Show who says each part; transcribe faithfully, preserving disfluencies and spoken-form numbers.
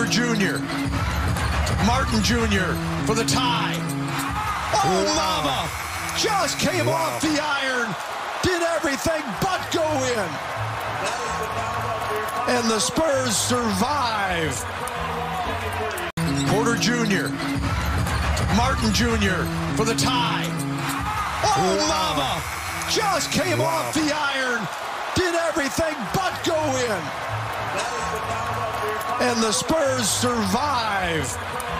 Speaker 1: Porter Junior Martin Junior for the tie. Oh,
Speaker 2: Wow.
Speaker 1: mama! Just came
Speaker 2: Wow.
Speaker 1: off the iron, did everything but go in. And the Spurs survive. Porter Junior Martin Junior for the tie. Oh,
Speaker 2: Wow.
Speaker 1: mama! Just came
Speaker 2: Wow.
Speaker 1: off the iron, did everything but go in. And the Spurs survive.